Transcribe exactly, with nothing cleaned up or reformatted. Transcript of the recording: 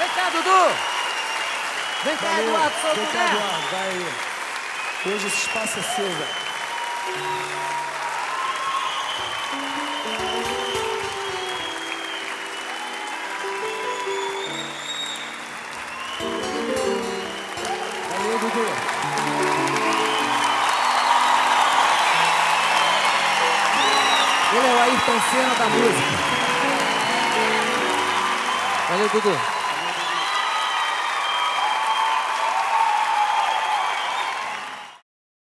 Vem cá, Dudu! Vem cá, Valeu. Eduardo, sou o Vem cá, Dudu. Eduardo, vai aí. Hoje esse espaço é seu, velho. Valeu, Dudu. Ele é o Ayrton Senna da música. Valeu, Dudu.